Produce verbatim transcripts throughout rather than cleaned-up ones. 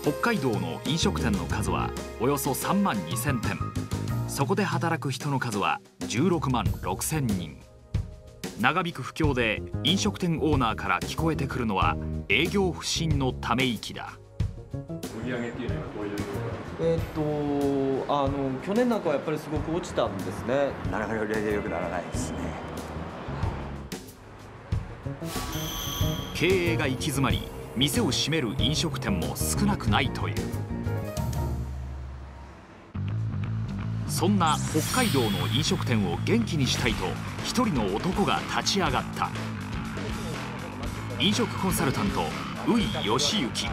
北海道の飲食店の数はおよそさんまんにせんてん。そこで働く人の数はじゅうろくまんろくせんにん。長引く不況で飲食店オーナーから聞こえてくるのは営業不振のため息だ。 売上っていうのはどういうところ？ えーっとあの去年なんかはやっぱりすごく落ちたんですね。 なかなか売り上げ良くならないですね。 経営が行き詰まり、店を閉める飲食店も少なくないという。そんな北海道の飲食店を元気にしたいと一人の男が立ち上がった。飲食コンサルタント宇井義行。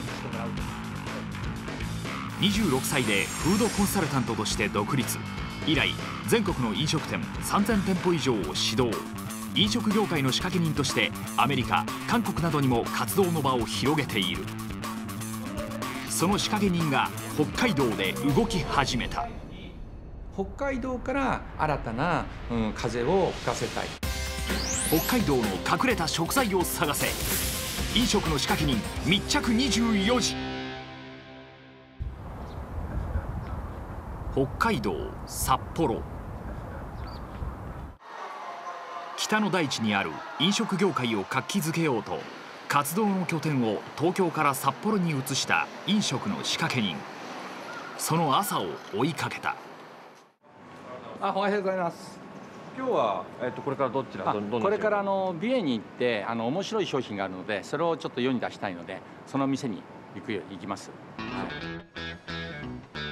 にじゅうろくさいでフードコンサルタントとして独立。以来全国の飲食店さんぜんてんぽ以上を指導。飲食業界の仕掛け人としてアメリカ、韓国などにも活動の場を広げている。その仕掛け人が北海道で動き始めた。 北海道から新たな、うん、風を吹かせたい。 北海道の隠れた食材を探せ。飲食の仕掛け人密着にじゅうよじ。北海道札幌。北の大地にある飲食業界を活気づけようと活動の拠点を東京から札幌に移した飲食の仕掛け人。その朝を追いかけた。 あ、おはようございます。 今日は、えっと、これからどちらどどこれからあの美瑛に行ってあの面白い商品があるのでそれをちょっと世に出したいのでその店に行くよ行きます、はい、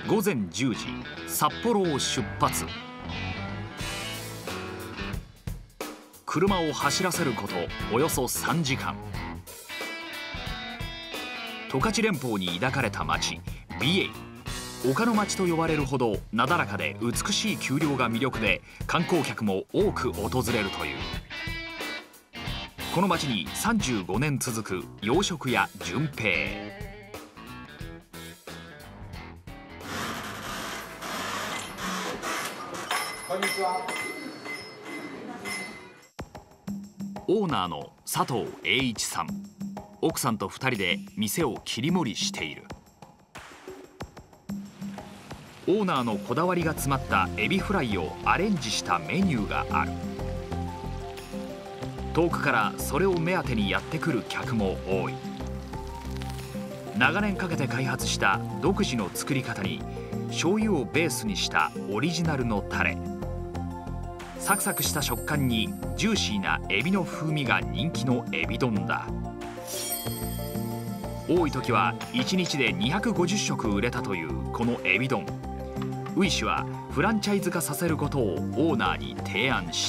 午前じゅうじ札幌を出発。車を走らせることおよそさんじかん。十勝連峰に抱かれた町美瑛。丘の町と呼ばれるほどなだらかで美しい丘陵が魅力で観光客も多く訪れるという。この町にさんじゅうごねん続く洋食屋純平。 こんにちは。 オーナーの佐藤栄一さん。奥さんとふたりで店を切り盛りしている。オーナーのこだわりが詰まったエビフライをアレンジしたメニューがある。遠くからそれを目当てにやってくる客も多い。長年かけて開発した独自の作り方に醤油をベースにしたオリジナルのタレ。サクサクした食感にジューシーなエビの風味が人気のエビ丼だ。多い時はいちにちでにひゃくごじゅっしょく売れたというこのエビ丼。ウイ氏はフランチャイズ化させることをオーナーに提案した。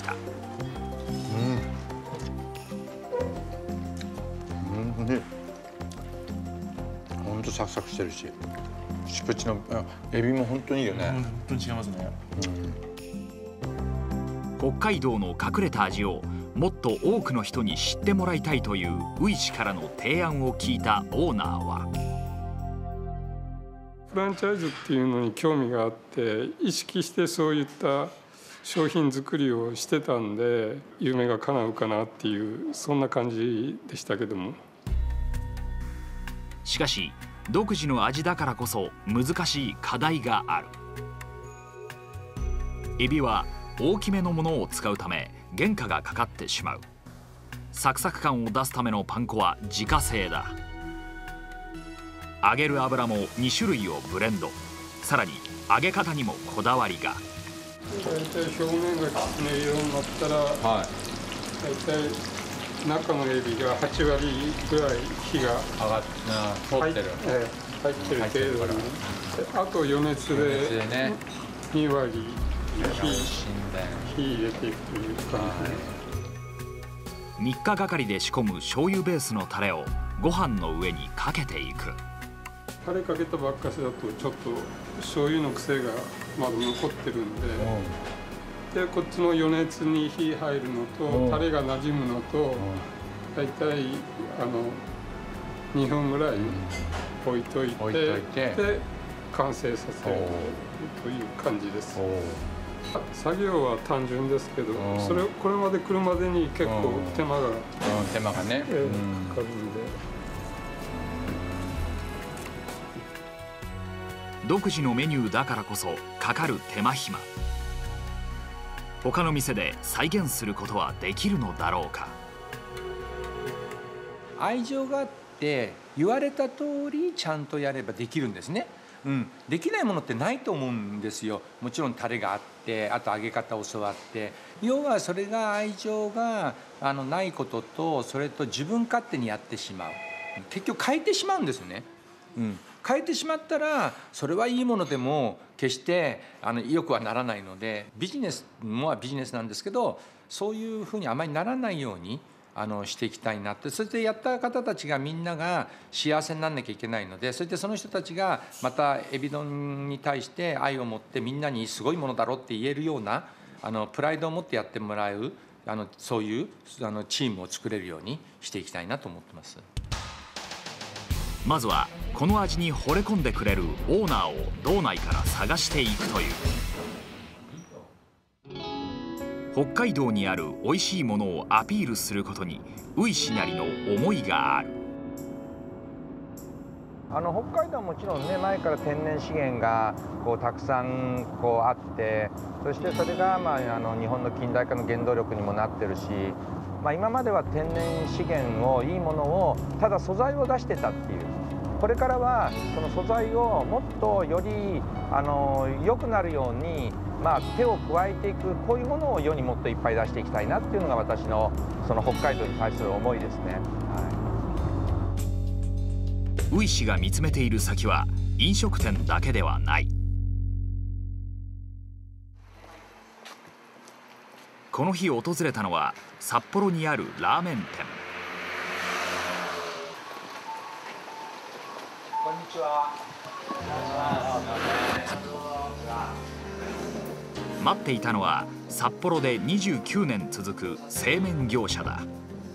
うん、ね、本当サクサクしてるし、プチプチのエビも本当にいいよね。 本当に違いますね。 北海道の隠れた味をもっと多くの人に知ってもらいたいというウイ氏からの提案を聞いたオーナーは。 フランチャイズっていうのに興味があって意識してそういった商品作りをしてたんで夢が叶うかなっていうそんな感じでしたけども。 しかし独自の味だからこそ難しい課題がある。エビは大きめのものを使うため原価がかかってしまう。サクサク感を出すためのパン粉は自家製だ。揚げる油もにしゅるいをブレンド。さらに揚げ方にもこだわりが。 大体表面がきつね色になったら、はい、大体中のエビがはちわりぐらい火が上がって通ってる、 えー、入ってる程度に、あと余熱でにわり火入れていくという感じ。みっかがかりで仕込む醤油ベースのタレをご飯の上にかけていく。 タレかけたばっかしだとちょっと醤油の癖がまだ残ってるんで、うん、でこっちの余熱に火入るのと、うん、タレが馴染むのと、うん、大体あのにふんぐらい置いといて、置いといてで完成させるという感じです。作業は単純ですけど、それこれまで来るまでに結構手間が、うん、 手間がね、 えー、かかるんで。 独自のメニューだからこそかかる手間暇、他の店で再現することはできるのだろうか。 愛情があって言われた通りちゃんとやればできるんですね。うん、できないものってないと思うんですよ。もちろんタレがあって、あと揚げ方を教わって、要はそれが愛情があのないことと、それと自分勝手にやってしまう、結局変えてしまうんですね。うん、変えてしまったらそれはいいものでも決してあの良くはならないので、ビジネスもビジネスなんですけど、そういうふうにあまりならないようにあのしていきたいなって。そしてやった方たちがみんなが幸せにならなきゃいけないので、そしてその人たちがまたエビ丼に対して愛を持ってみんなにすごいものだろうって言えるようなあのプライドを持ってやってもらう、あのそういうあのチームを作れるようにしていきたいなと思ってます。 まずはこの味に惚れ込んでくれるオーナーを道内から探していくという。北海道にある美味しいものをアピールすることにウイシなりの思いがある。 あの北海道はもちろんね、前から天然資源がこうたくさんこうあって、そしてそれが、まあ、あの日本の近代化の原動力にもなってるし、まあ、今までは天然資源をいいものをただ素材を出してたっていう。これからはその素材をもっとよりあの良くなるように、まあ、手を加えていく、こういうものを世にもっといっぱい出していきたいなっていうのが私のその北海道に対する思いですね。はい、 ウイシが見つめている先は飲食店だけではない。この日訪れたのは札幌にあるラーメン店。 こんにちは。 待っていたのは札幌でにじゅうきゅうねん続く製麺業者だ。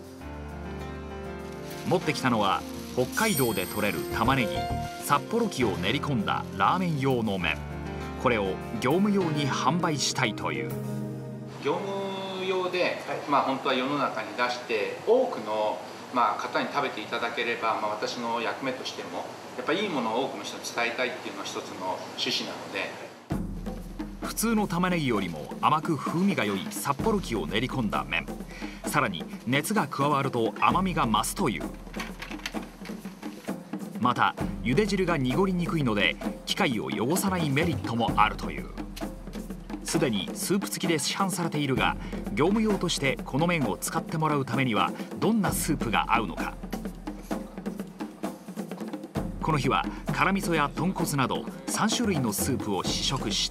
持ってきたのは北海道で採れる玉ねぎ、札幌黄を練り込んだラーメン用の麺。これを業務用に販売したいという。 業務用で、まあ、本当は世の中に出して多くの、まあ、方に食べていただければ、まあ、私の役目としてもやっぱりいいものを多くの人に伝えたいっていうのが一つの趣旨なので。 普通の玉ねぎよりも甘く風味が良い札幌黄を練り込んだ麺、さらに熱が加わると甘みが増すという。また茹で汁が濁りにくいので機械を汚さないメリットもあるという。すでにスープ付きで市販されているが、業務用としてこの麺を使ってもらうためにはどんなスープが合うのか。この日は辛味噌や豚骨などさん種類のスープを試食した。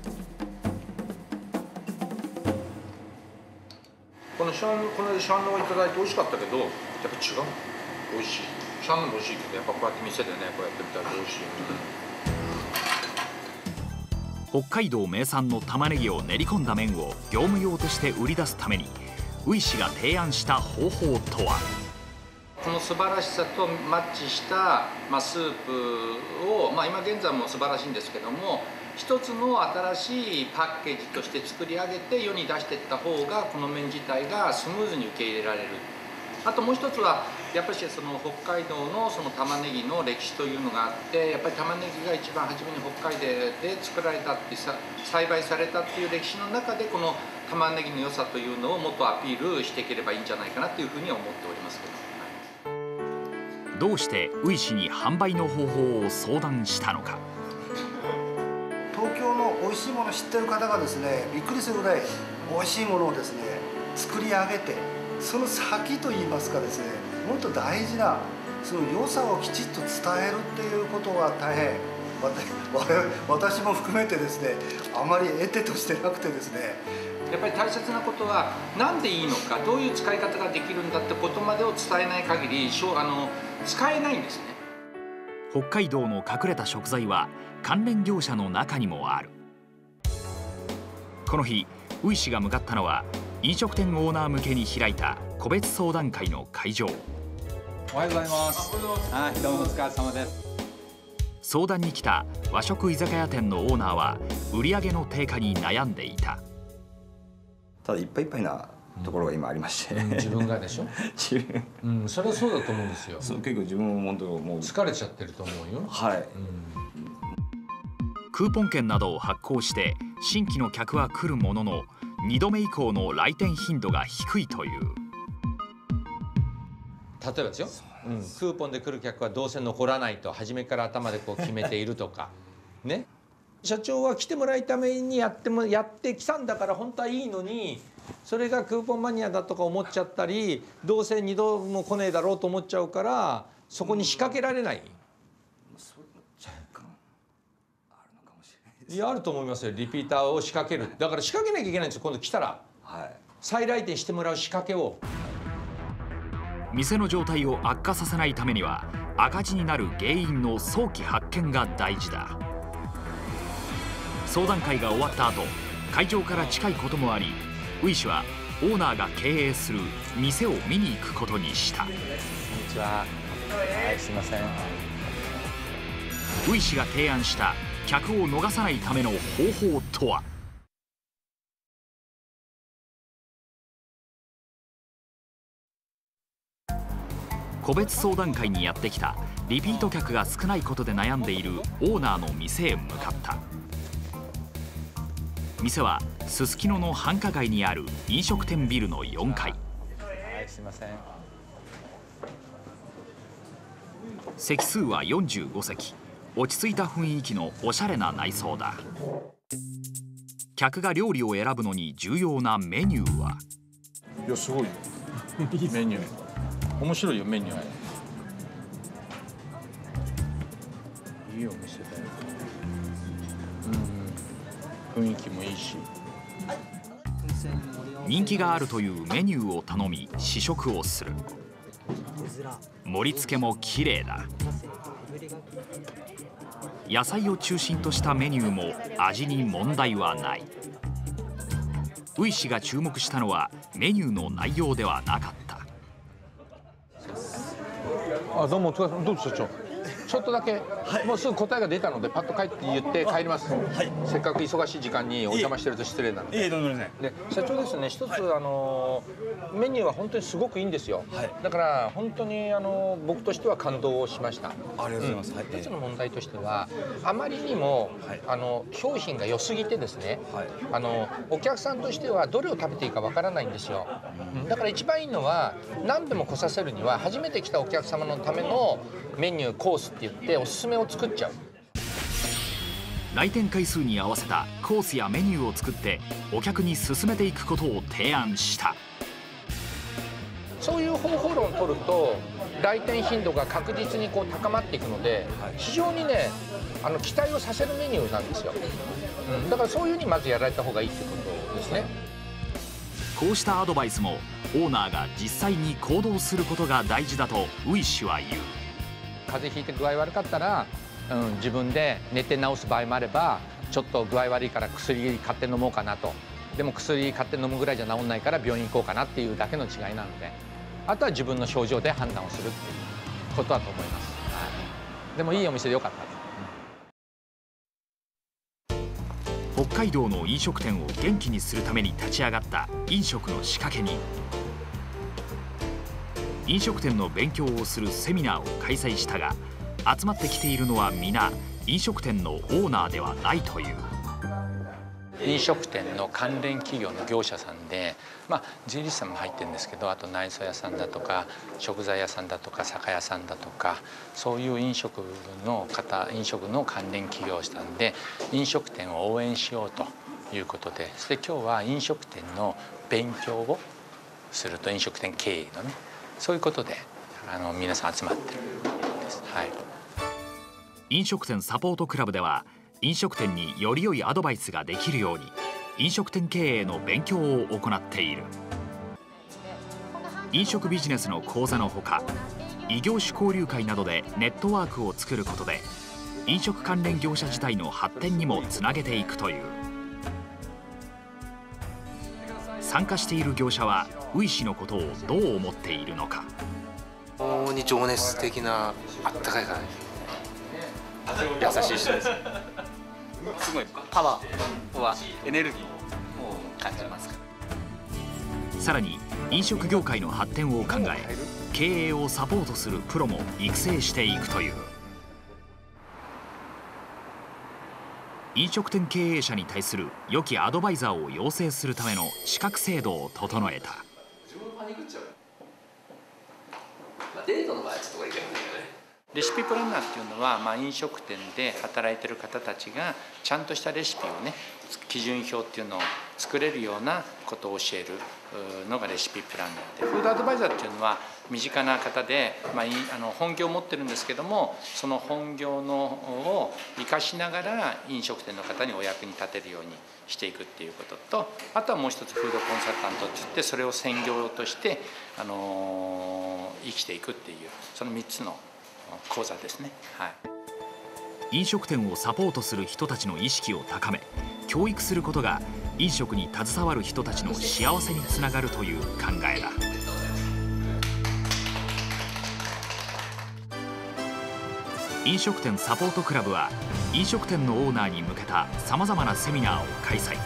このシャン、この間シャンのをいただいて美味しかったけど、やっぱ違う。美味しい。シャンのも美味しいけど、やっぱこうやって店でね、こうやってみたら美味しい。 北海道名産の玉ねぎを練り込んだ麺を業務用として売り出すためにウイシが提案した方法とは。 この素晴らしさとマッチした、まあ、スープを、まあ、今現在も素晴らしいんですけども、一つの新しいパッケージとして作り上げて世に出していった方がこの麺自体がスムーズに受け入れられる。あともう一つはやっぱりその北海道のその玉ねぎの歴史というのがあって、やっぱり玉ねぎが一番初めに北海道で作られたってさ栽培されたっていう歴史の中で、この玉ねぎの良さというのをもっとアピールしていければいいんじゃないかなというふうに思っておりますけど。 どうしてウイシに販売の方法を相談したのか。 東京の美味しいものを知ってる方がですね、びっくりするぐらい美味しいものをですね作り上げて、その先といいますかですね、もっと大事なその良さをきちっと伝えるっていうことが大変私も含めてですね、あまり得手としてなくてですね、 やっぱり大切なことは何でいいのか、どういう使い方ができるんだってことまでを伝えない限りあの使えないんですね。 北海道の隠れた食材は関連業者の中にもある。この日ウイシが向かったのは飲食店オーナー向けに開いた個別相談会の会場。 おはようございます。はい、どうもお疲れ様です。 相談に来た和食居酒屋店のオーナーは売り上げの低下に悩んでいた。 ただいっぱいいっぱいなところが今ありまして、 うん、自分がでしょ自分、 うん、それはそうだと思うんですよ。 そう、結構自分も本当もう疲れちゃってると思うよ。 はい、 クーポン券などを発行して新規の客は来るものの、にどめ以降の来店頻度が低いという。 例えばですよ、うん、クーポンで来る客はどうせ残らないと初めから頭でこう決めているとかね。社長は来てもらうためにやってもやってきたんだから本当はいいのに、それがクーポンマニアだとか思っちゃったり、どうせ二度も来ねえだろうと思っちゃうから、そこに仕掛けられない。いや、あると思いますよ。リピーターを仕掛ける。だから仕掛けなきゃいけないんですよ。今度来たら、はい、再来店してもらう仕掛けを。 店の状態を悪化させないためには、赤字になる原因の早期発見が大事だ。相談会が終わった後、会場から近いこともあり、ウイ氏はオーナーが経営する店を見に行くことにした。こんにちは。はい、すいません。 ウイ氏が提案した客を逃さないための方法とは。個別相談会にやってきたリピート客が少ないことで悩んでいるオーナーの店へ向かった。店はすすきのの繁華街にある飲食店ビルのよんかい。はい、 すいません。 席数はよんじゅうごせき。落ち着いた雰囲気のおしゃれな内装だ。客が料理を選ぶのに重要なメニューは。 いや、すごいよメニュー面白いよ。メニューいいお店だよ。うん、雰囲気もいいし。 人気があるというメニューを頼み試食をする。盛り付けも綺麗だ。野菜を中心としたメニューも味に問題はない。ウイ氏が注目したのはメニューの内容ではなかった。 あ、どうもお疲れ様。どうぞ社長。ちょっとだけ、はい、もうすぐ答えが出たのでパッと帰って言って帰ります。はい、せっかく忙しい時間にお邪魔してると失礼なので。 ええ、どうもね。 で、社長ですね、一つ、はい、あのメニューは本当にすごくいいんですよ。はい、だから本当にあの僕としては感動しました。 ありがとうございます。 一つの問題としてはあまりにも、はい、あの商品が良すぎてですね、はい、あのお客さんとしてはどれを食べていいかわからないんですよ。うん、だから一番いいのは何でも来させるには初めて来たお客様のためのメニューコースって言っておすすめを作っちゃう。 来店回数に合わせたコースやメニューを作ってお客に勧めていくことを提案した。 そういう方法論を取ると来店頻度が確実にこう高まっていくので、非常にね、あの期待をさせるメニューなんですよ。うん、だからそういうふうにまずやられた方がいいってことですね。 こうしたアドバイスもオーナーが実際に行動することが大事だとウイ氏は言う。 風邪ひいて具合悪かったら、うん、自分で寝て治す場合もあれば、ちょっと具合悪いから薬買って飲もうかなと。でも薬買って飲むぐらいじゃ治んないから病院行こうかなっていうだけの違いなので、あとは自分の症状で判断をするっていうことだと思います。はい、でもいいお店でよかった。 うん、北海道の飲食店を元気にするために立ち上がった飲食の仕掛け人。飲食店の勉強をするセミナーを開催したが、集まってきているのは皆飲食店のオーナーではないという。 飲食店の関連企業の業者さんで、まあ、税理士さんも入ってるんですけど、あと内装屋さんだとか食材屋さんだとか酒屋さんだとか、そういう飲食の方、飲食の関連企業さんで飲食店を応援しようということで、そして今日は飲食店の勉強をすると、飲食店経営のね、そういうことであの皆さん集まってるんです。はい、 飲食店サポートクラブでは飲食店により良いアドバイスができるように飲食店経営の勉強を行っている。飲食ビジネスの講座のほか、異業種交流会などでネットワークを作ることで飲食関連業者自体の発展にもつなげていくという。参加している業者はウイ氏のことをどう思っているのか。 非常に情熱的な、あったかい感じ、優しい人です。すごいパワーはエネルギーを感じますから。 さらに飲食業界の発展を考え、経営をサポートするプロも育成していくという。 飲食店経営者に対する良きアドバイザーを養成するための資格制度を整えた。 デートの場合はちょっとこれいけないんだよね。レシピプランナーっていうのは、まあ、飲食店で働いてる方たちがちゃんとしたレシピをね、基準表っていうのを作れるようなことを教えるのがレシピプランナーで、フードアドバイザーっていうのは身近な方で、まあ、あの本業を持ってるんですけども、その本業のを生かしながら飲食店の方にお役に立てるようにしていくっていうことと、あとはもう一つフードコンサルタントっていって、それを専業としてあの生きていくっていう、そのみっつの講座ですね。はい、 飲食店をサポートする人たちの意識を高め、教育することが飲食に携わる人たちの幸せにつながるという考えだ。飲食店サポートクラブは飲食店のオーナーに向けたさまざまなセミナーを開催。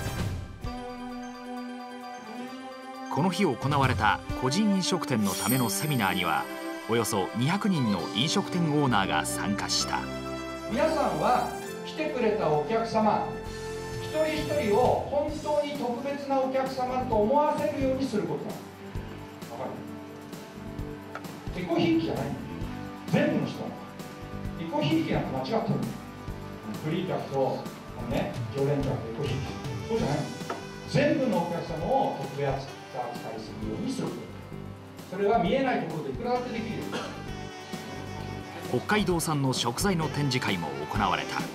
この日行われた個人飲食店のためのセミナーにはおよそにひゃくにんの飲食店オーナーが参加した。 皆さんは来てくれたお客様一人一人を本当に特別なお客様と思わせるようにすることだ。わかる？自己ひいきじゃないの。全部の人の自己ひいきなんて間違ってるの。フリー客と、ね、常連客と自己ひいき、そうじゃないの。全部のお客様を特別扱いするようにすること。それは見えないところでいくらだってできるよ。 北海道産の食材の展示会も行われた。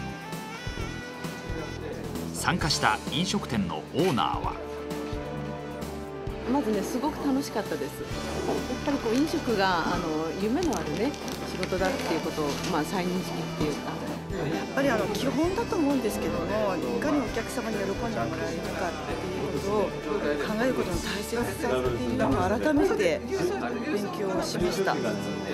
参加した飲食店のオーナーは、 まずね、すごく楽しかったです。やっぱりこう飲食があの夢のあるね仕事だっていうことを、まあ、再認識っていうか、 やっぱりあの基本だと思うんですけども、いかにお客様に喜んでもらえるかっていうことを考えることの大切さっていうのを改めて勉強しました。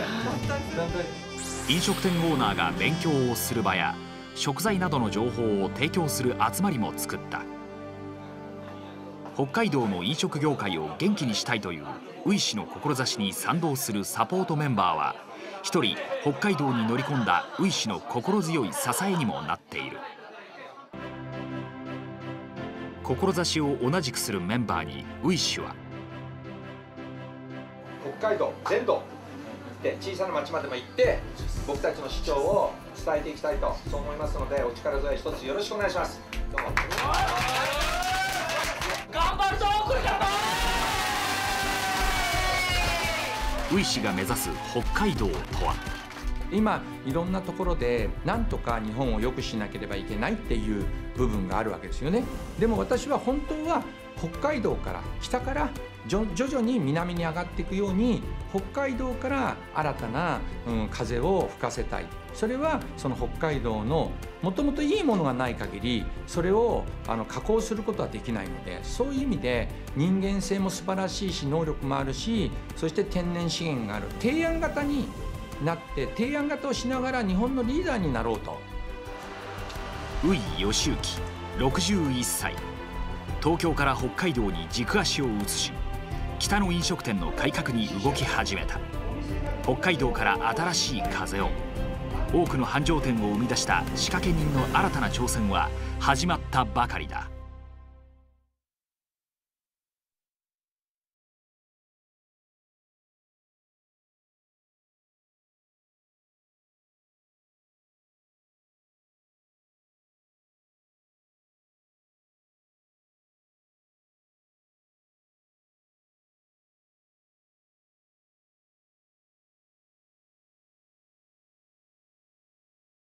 飲食店オーナーが勉強をする場や食材などの情報を提供する集まりも作った。北海道の飲食業界を元気にしたいというウイ氏の志に賛同するサポートメンバーは一人北海道に乗り込んだウイ氏の心強い支えにもなっている。志を同じくするメンバーにウイ氏は、 北海道全土で小さな町までも行って僕たちの主張を伝えていきたいとそう思いますので、お力添え一つよろしくお願いします。どうも頑張るぞこれからも。 ウイ氏が目指す北海道とは。 今いろんなところでなんとか日本を良くしなければいけないっていう部分があるわけですよね。でも私は本当は北海道から北から徐々に南に上がっていくように北海道から新たな、うん、風を吹かせたい。それはその北海道のもともといいものがない限りそれをあの加工することはできないので、そういう意味で人間性も素晴らしいし能力もあるし、そして天然資源がある提案型になって提案型をしながら日本のリーダーになろうと。 宇井義行ろくじゅういっさい、東京から北海道に軸足を移し北の飲食店の改革に動き始めた。北海道から新しい風を、多くの繁盛店を生み出した仕掛け人の新たな挑戦は始まったばかりだ。